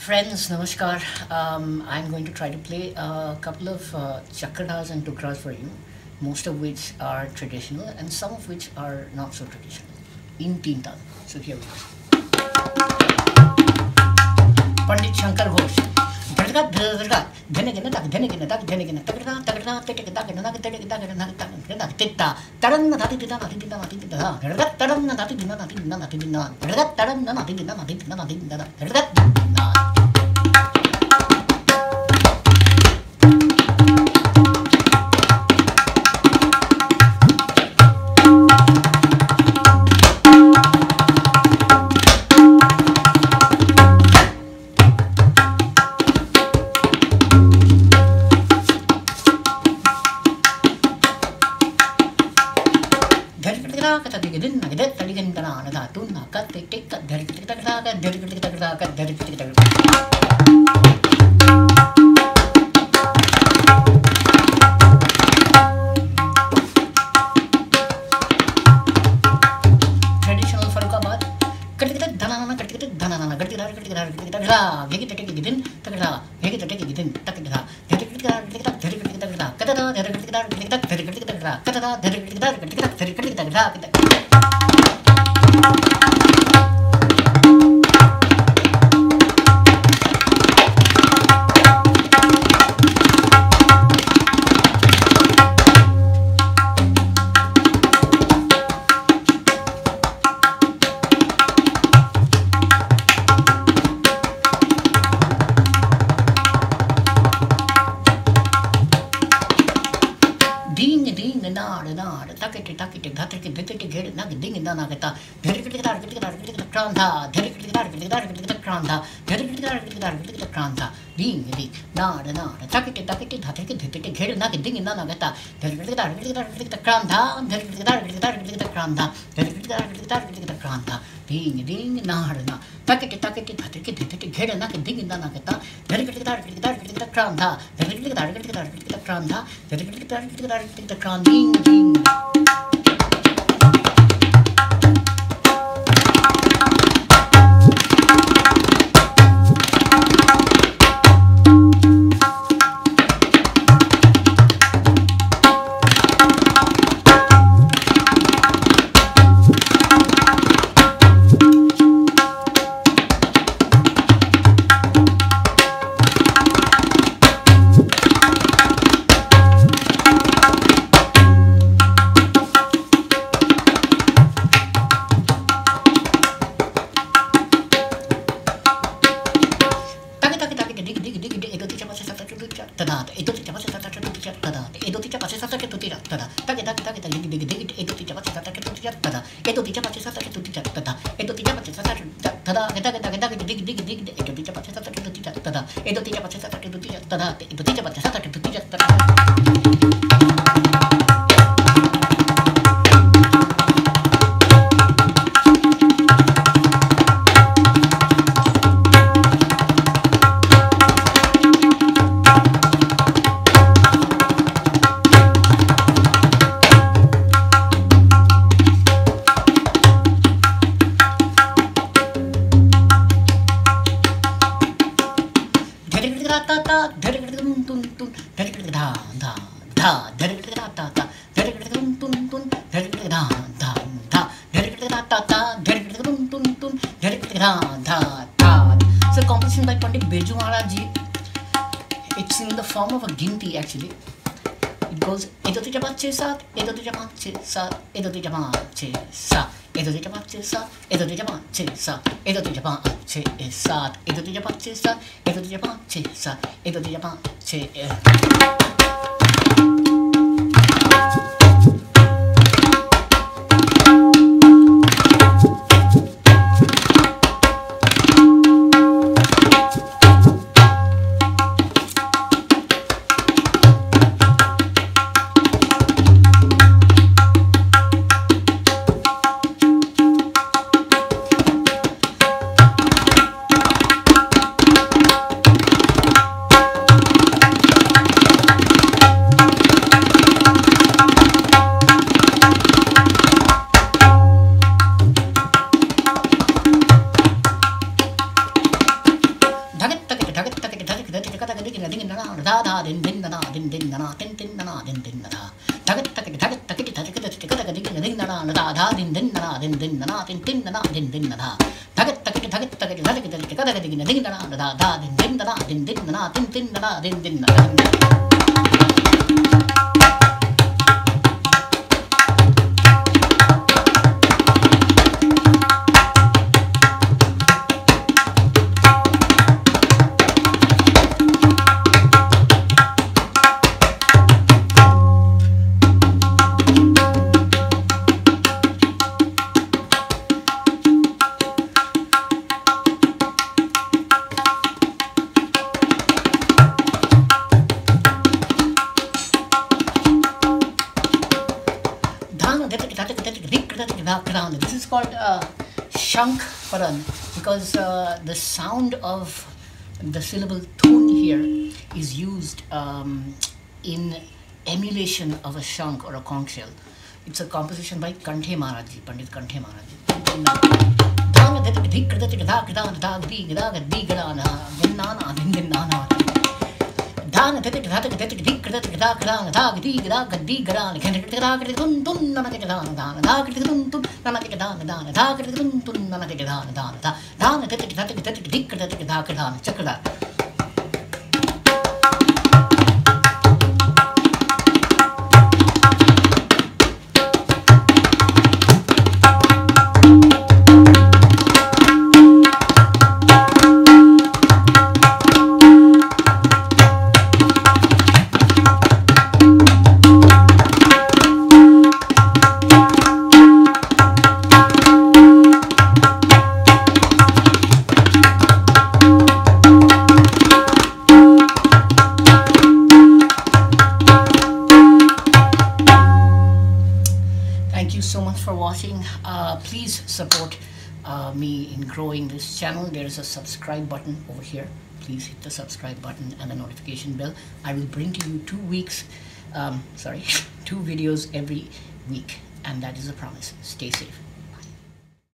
Friends, Namaskar. I'm going to try to play a couple of chakradas and tukras for you, most of which are traditional and some of which are not so traditional, in teen tal. So here we go. Pandit Shankar Ghosh. So composition by Pandit Birju Maharaj ji. It's in the form of a ginti actually. It goes edo tija pache sat, edo tija pache sat, edo tija pache sat, edo tija pache sat, edo tija pache sat, edo tija pache sat, edo tija pache sat, edo tija pache sat, edo tija pache. ding da da da din din da din din da din din da din din da tagat tagat tagat tagat tagat tagat ding ding da da din din da din din da din din da din din da tagat tagat tagat tagat tagat tagat ding ding da da din din da din din da din din da din din da. This is called Shank Paran because the sound of the syllable thun here is used in emulation of a shank or a conch shell. It's a composition by Kanthe Maharaj Ji, Pandit Kanthe Maharaj Ji. Dana tetik tetik tetik dik tetik dak dana dag di dak di gran kan tetik dak tun tun nana tetik dana dana dag tetik tun tun nana tetik dana dana dag tetik tun tun nana tetik dana dana dana tetik tetik tetik dik tetik dak dana chakla. Thank you so much for watching. Please support me in growing this channel. There is a subscribe button over here. Please hit the subscribe button and the notification bell. I will bring to you 2 videos every week, and that is a promise. Stay safe.